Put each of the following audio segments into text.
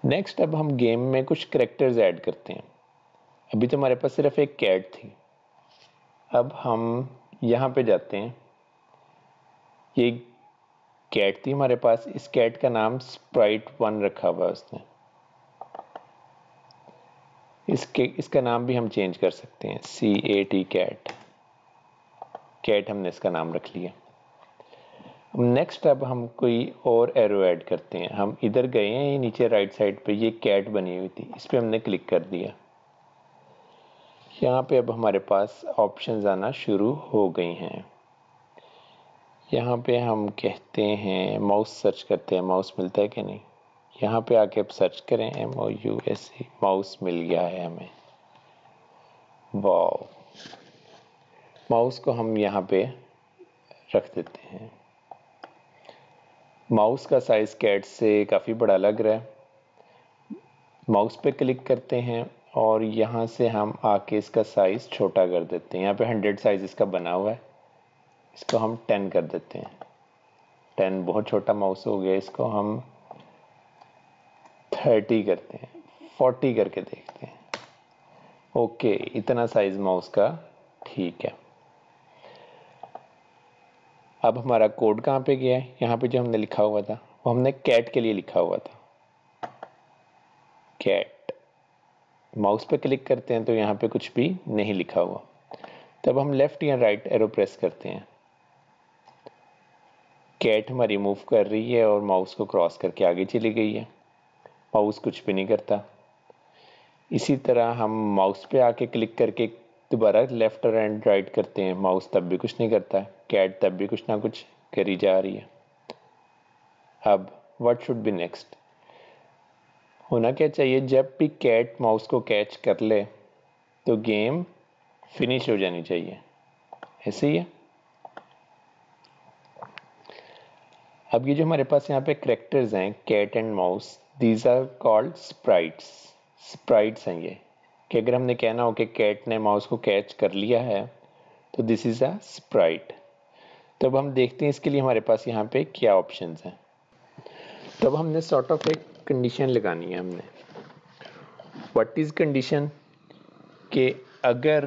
Next अब हम game में कुछ कैरेक्टर्स ऐड करते हैं। अभी तो हमारे पास सिर्फ एक कैट थी। अब हम यहाँ पे जाते हैं। ये कैट थी हमारे पास, इस कैट का नाम sprite1 रखा हुआ है उसने। इसका नाम भी हम चेंज कर सकते हैं, CAT कैट हमने इसका नाम रख लिया। नेक्स्ट अब हम कोई और एरो ऐड करते हैं। हम इधर गए हैं, नीचे राइट साइड पे ये कैट बनी हुई थी, इस पर हमने क्लिक कर दिया। यहाँ पे अब हमारे पास ऑप्शंस आना शुरू हो गई हैं। यहाँ पे हम कहते हैं माउस सर्च करते हैं, माउस मिलता है कि नहीं। यहाँ पे आके अब सर्च करें MOUSE, माउस मिल गया है हमें। वाओ, माउस को हम यहाँ पे रख देते हैं। माउस का साइज कैट से काफ़ी बड़ा लग रहा है। माउस पे क्लिक करते हैं और यहाँ से हम आके इसका साइज़ छोटा कर देते हैं। यहाँ पे 100 साइज इसका बना हुआ है, इसको हम 10 कर देते हैं। 10 बहुत छोटा माउस हो गया, इसको हम 30 करते हैं, 40 करके देखते हैं। ओके, इतना साइज माउस का ठीक है। अब हमारा कोड कहाँ पे गया है? यहाँ पे जो हमने लिखा हुआ था वो हमने कैट के लिए लिखा हुआ था। कैट, माउस पे क्लिक करते हैं तो यहाँ पे कुछ भी नहीं लिखा हुआ। तब हम लेफ्ट या राइट एरो प्रेस करते हैं, कैट हमारी मूव कर रही है और माउस को क्रॉस करके आगे चली गई है। माउस कुछ भी नहीं करता। इसी तरह हम माउस पे आके क्लिक करके दोबारा लेफ्ट और एंड राइट करते हैं, माउस तब भी कुछ नहीं करता, कैट तब भी कुछ ना कुछ करी जा रही है। अब व्हाट शुड बी नेक्स्ट? होना क्या चाहिए, जब भी कैट माउस को कैच कर ले तो गेम फिनिश हो जानी चाहिए। ऐसे ही है। अब ये जो हमारे पास यहाँ पे कैरेक्टर्स हैं cat and mouse, these are called sprites. Sprites हैं ये, कि अगर हमने कहना हो कि कैट ने माउस को कैच कर लिया है तो दिस इज अ स्प्राइट। तो अब हम देखते हैं इसके लिए हमारे पास यहाँ पे क्या ऑप्शंस हैं। तो अब हमने सॉर्ट ऑफ एक कंडीशन लगानी है। हमने व्हाट इज कंडीशन, कि अगर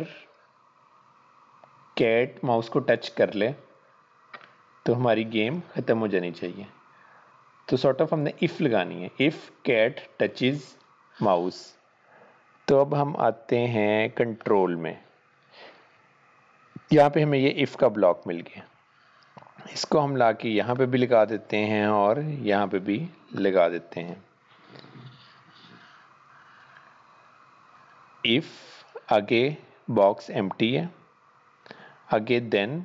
कैट माउस को टच कर ले तो हमारी गेम ख़त्म हो जानी चाहिए। तो सॉर्ट ऑफ हमने इफ़ लगानी है, इफ़ कैट टचेज माउस। तो अब हम आते हैं कंट्रोल में, यहाँ पे हमें ये इफ़ का ब्लॉक मिल गया। इसको हम ला के यहाँ पे भी लगा देते हैं और यहाँ पे भी लगा देते हैं। इफ़ आगे बॉक्स एम्प्टी है, आगे देन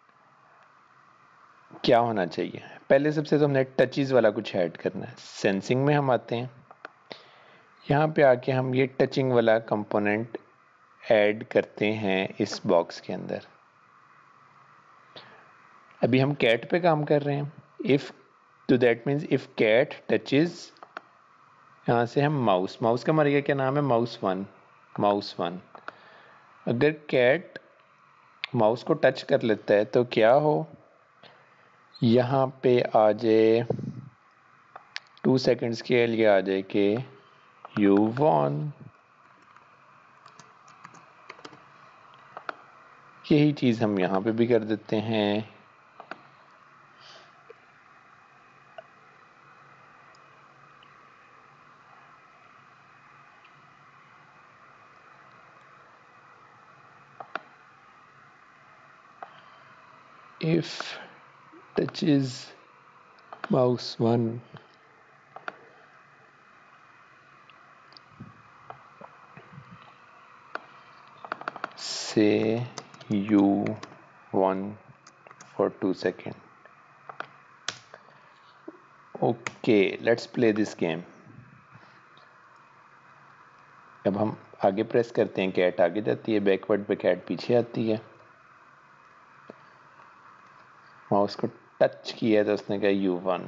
क्या होना चाहिए, पहले सबसे तो हमने टचेस वाला कुछ ऐड करना है। सेंसिंग में हम आते हैं, यहाँ पे आके हम ये टचिंग वाला कंपोनेंट ऐड करते हैं इस बॉक्स के अंदर। अभी हम कैट पे काम कर रहे हैं। इफ़, तो that means if cat touches, यहाँ से हम माउस, माउस का हमारे क्या नाम है, माउस वन, माउस वन। अगर कैट माउस को टच कर लेता है तो क्या हो, यहाँ पे आ जाए 2 सेकेंड्स के लिए आ जाए कि यू वॉन। यही चीज़ हम यहाँ पे भी कर देते हैं। If touches mouse 1, say you 1 for 2 seconds. Okay, let's play this game. अब हम आगे प्रेस करते हैं, कैट आगे जाती है, बैकवर्ड पे कैट पीछे आती है। माउस को टच किया तो उसने कहा U1,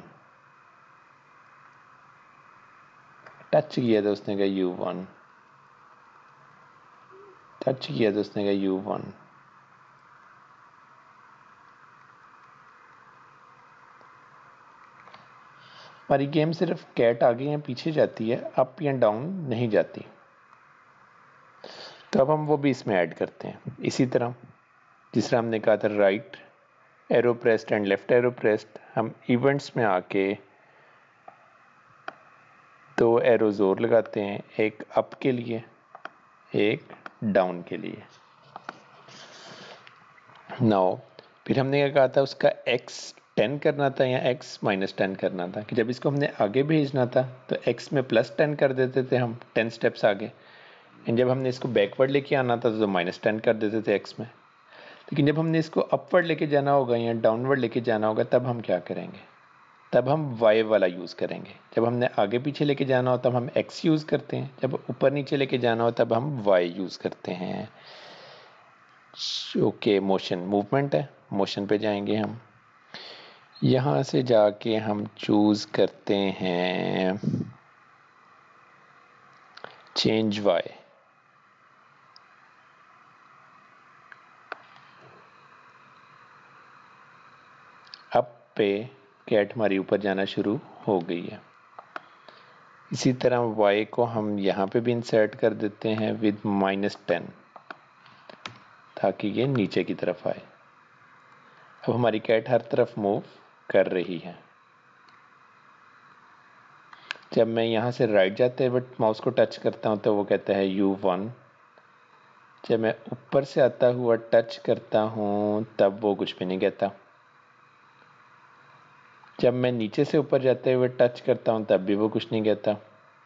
टच किया तो उसने कहा U1, टच किया तो उसने कहा U1। हमारी गेम सिर्फ कैट आगे या पीछे जाती है, अप या डाउन नहीं जाती। तो अब हम वो भी इसमें ऐड करते हैं। इसी तरह जिस तरह हमने कहा था right arrow pressed and left arrow pressed, हम इवेंट्स में आके 2 एरोज और लगाते हैं, एक अप के लिए एक डाउन के लिए। नाउ फिर हमने क्या कहा था, उसका x 10 करना था या x -10 करना था, कि जब इसको हमने आगे भेजना था तो x में +10 कर देते थे हम 10 स्टेप्स आगे, एंड जब हमने इसको बैकवर्ड लेके आना था तो -10 कर देते थे x में। लेकिन जब हमने इसको अपवर्ड लेके जाना होगा या डाउनवर्ड लेके जाना होगा तब हम क्या करेंगे, तब हम y वाला यूज़ करेंगे। जब हमने आगे पीछे लेके जाना हो तब हम x यूज़ करते हैं, जब ऊपर नीचे लेके जाना हो तब हम y यूज़ करते हैं। ओके, मोशन मूवमेंट है, मोशन पे जाएंगे हम। यहाँ से जाके हम चूज़ करते हैं चेंज y। अप पे कैट हमारी ऊपर जाना शुरू हो गई है। इसी तरह y को हम यहाँ पे भी इंसर्ट कर देते हैं विद -10 ताकि ये नीचे की तरफ आए। अब हमारी कैट हर तरफ मूव कर रही है। जब मैं यहाँ से राइट जाते हुए माउस को टच करता हूँ तो वो कहता है U1। जब मैं ऊपर से आता हुआ टच करता हूँ तब वो कुछ भी नहीं कहता। जब मैं नीचे से ऊपर जाते हुए टच करता हूँ तब भी वो कुछ नहीं कहता।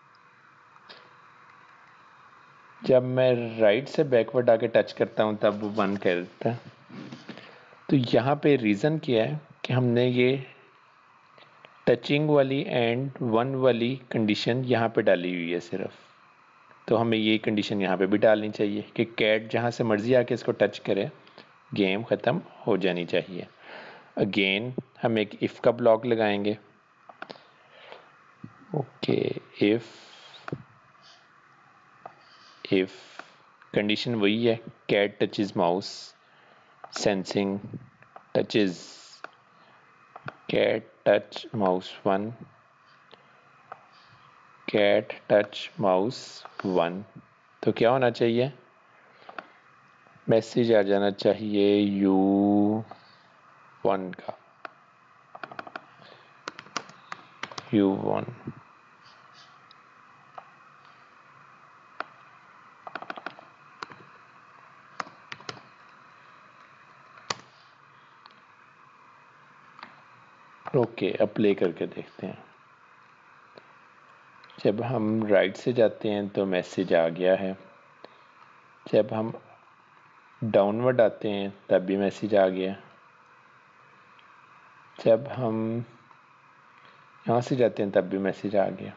जब मैं राइट से बैकवर्ड आके टच करता हूँ तब वो 1 कह देता है। तो यहाँ पे रीज़न क्या है कि हमने ये टचिंग वाली एंड 1 वाली कंडीशन यहाँ पे डाली हुई है सिर्फ। तो हमें ये कंडीशन यहाँ पे भी डालनी चाहिए कि कैट जहाँ से मर्जी आके इसको टच करे, गेम ख़त्म हो जानी चाहिए। अगेन हम एक इफ़ का ब्लॉक लगाएंगे। ओके, इफ़ कंडीशन वही है, cat touches mouse, sensing touches cat touch mouse 1, cat touch mouse 1। तो क्या होना चाहिए, मैसेज आ जाना चाहिए U1 का, U1। ओके, अब प्ले करके देखते हैं। जब हम राइट से जाते हैं तो मैसेज आ गया है, जब हम डाउनवर्ड आते हैं तब भी मैसेज आ गया, जब हम यहाँ से जाते हैं तब भी मैसेज आ गया।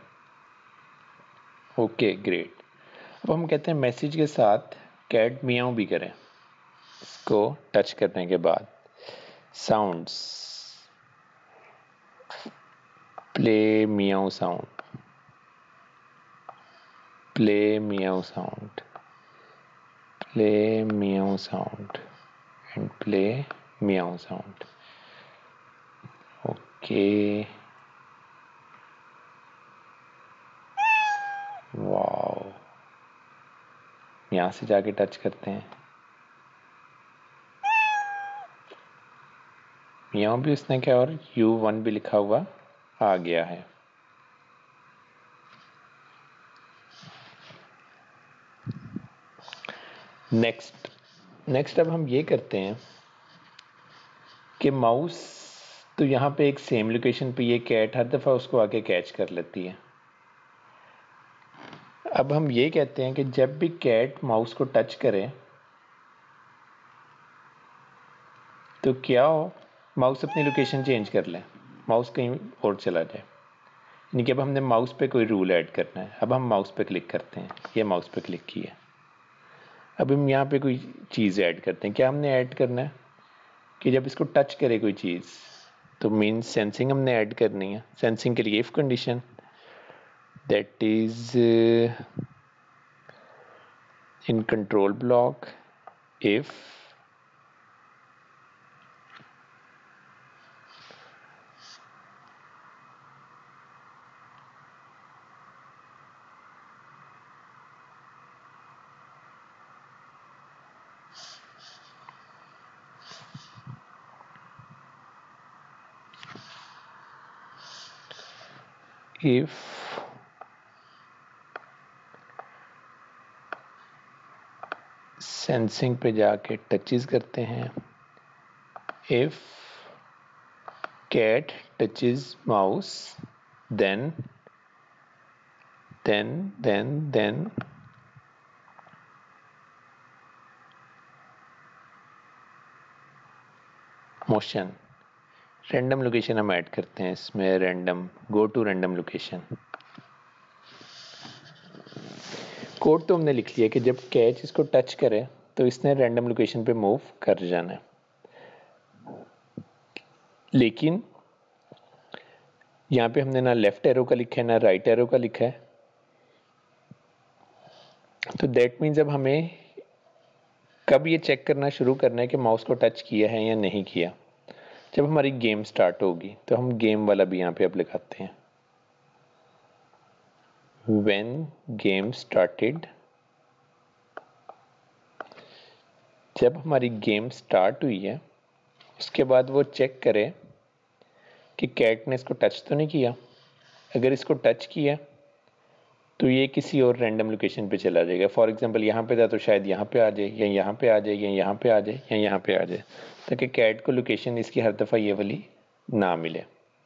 Okay great. अब हम कहते हैं मैसेज के साथ कैट मियाऊ भी करें। इसको टच करने के बाद sounds, play meow sound, play meow sound, play meow sound and play meow sound. Okay, wow. यहाँ से जाके टच करते हैं, मियाऊ भी उसने क्या, और U1 भी लिखा हुआ आ गया है। नेक्स्ट अब हम ये करते हैं कि माउस तो यहाँ पे एक सेम लोकेशन पे ये कैट हर दफ़ा उसको आके कैच कर लेती है। अब हम ये कहते हैं कि जब भी कैट माउस को टच करे तो क्या हो, माउस अपनी लोकेशन चेंज कर ले, माउस कहीं और चला जाए। यानी कि अब हमने माउस पे कोई रूल ऐड करना है। अब हम माउस पे क्लिक करते हैं, ये माउस पे क्लिक किया। अब हम यहाँ पे कोई चीज़ ऐड करते हैं। क्या हमने ऐड करना है कि जब इसको टच करे कोई चीज़ तो मीन्स सेंसिंग हमने ऐड करनी है। सेंसिंग के लिए if condition, that is in control block if if sensing पे जाके टचेस करते हैं, if cat touches mouse then motion. Random location हम ऐड करते हैं इसमें, random go to random location. Code तो हमने लिख लिया कि जब कैच इसको टच करे तो इसने रैंडम लोकेशन पे मूव कर जाना है, लेकिन यहाँ पे हमने ना लेफ्ट एरो का लिखा है ना राइट एरो का लिखा है। तो दैट मीन्स अब हमें कब ये चेक करना शुरू करना है कि माउस को टच किया है या नहीं किया, जब हमारी गेम स्टार्ट होगी। तो हम गेम वाला भी यहाँ पे अब लिखाते हैं, when game started। जब हमारी गेम स्टार्ट हुई है उसके बाद वो चेक करे कि कैट ने इसको टच तो नहीं किया। अगर इसको टच किया तो ये किसी और रैंडम लोकेशन पे चला जाएगा। फॉर एग्जांपल यहाँ पे था तो शायद यहाँ पे आ जाए, या यहाँ पे आ जाए, या यहाँ पे आ जाए, या यहाँ पे आ जाए, ताकि कैट को लोकेशन इसकी हर दफ़ा ये वाली ना मिले।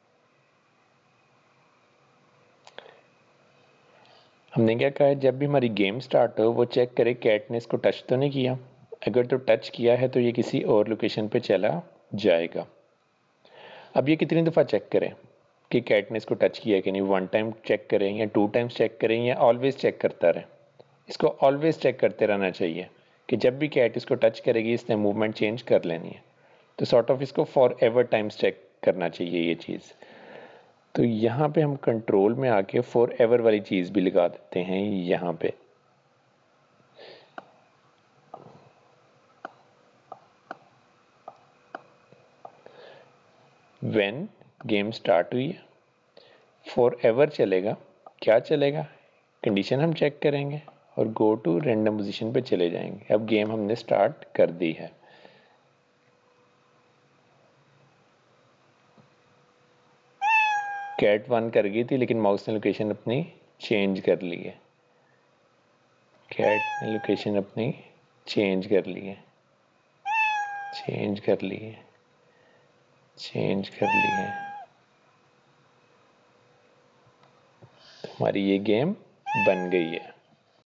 हमने क्या कहा है, जब भी हमारी गेम स्टार्ट हो वो चेक करे कैट ने इसको टच तो नहीं किया। अगर तो टच किया है तो ये किसी और लोकेशन पे चला जाएगा। अब ये कितनी दफ़ा चेक करें कि कैट ने इसको टच किया कि नहीं। 1 टाइम चेक करें या 2 टाइम्स चेक करें या ऑलवेज चेक करता रहे। इसको ऑलवेज चेक करते रहना चाहिए कि जब भी कैट इसको टच करेगी इसने मूवमेंट चेंज कर लेनी है। तो सॉर्ट ऑफ इसको फॉर एवर टाइम्स चेक करना चाहिए ये चीज़। तो यहाँ पे हम कंट्रोल में आके फॉर एवर वाली चीज़ भी लगा देते हैं यहाँ पे। व्हेन गेम स्टार्ट हुई है फॉर एवर चलेगा। क्या चलेगा, कंडीशन हम चेक करेंगे और गो टू रैंडम पोजीशन पे चले जाएंगे। अब गेम हमने स्टार्ट कर दी है। कैट 1 कर गई थी लेकिन माउस ने लोकेशन अपनी चेंज कर ली है। कैट ने लोकेशन अपनी चेंज कर ली है, चेंज कर ली है, चेंज कर ली है। तो हमारी ये गेम बन गई है।